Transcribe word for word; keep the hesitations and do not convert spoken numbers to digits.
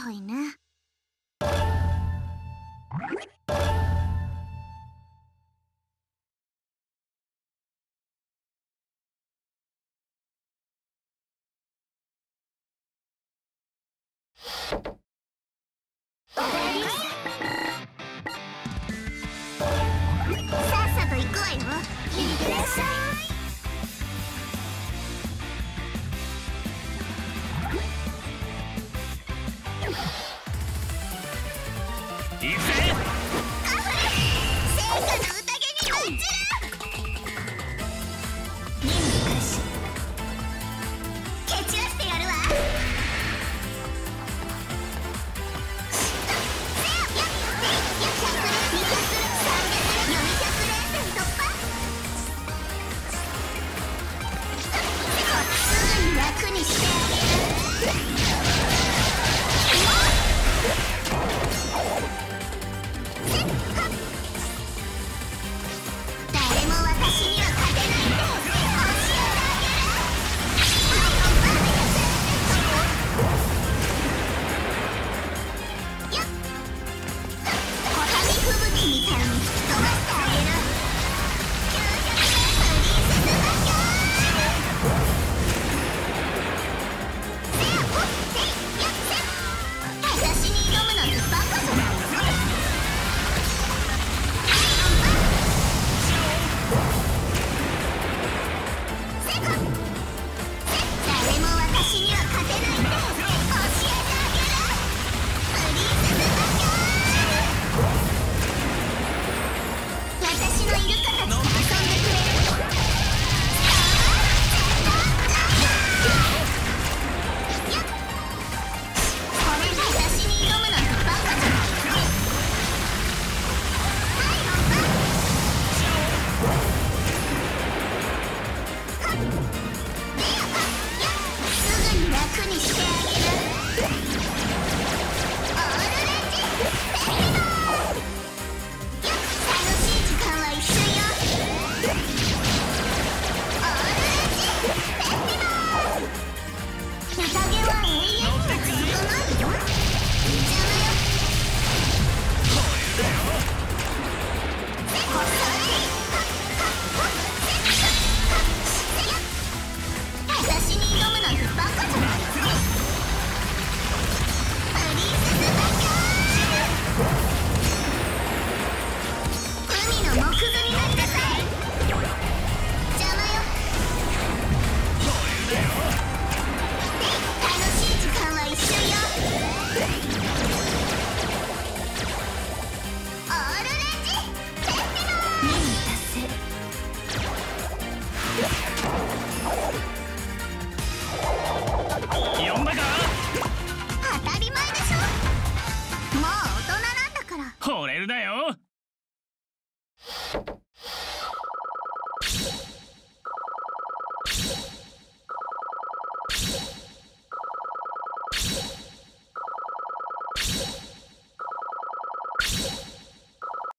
たいね。さっさと行くわよ。いってらっしゃい。 行くぜ。 カフレ聖火の宴に一任務開始。蹴散らしてやるわ。楽にしてあげる。誰も私には勝てないって教えてあげる。よっ、小紙吹雪みたいに吹き飛ばしてあげる。きゅうひゃくメートルに進まきゃ私に挑むなんてバカじゃないの。誰も私には勝てないって教えてあげる。プリンセスバキャー。私のイルカたちと遊んでくれる。私に挑むなんてバカじゃないの。はい、本番。すぐに楽にしてあげる。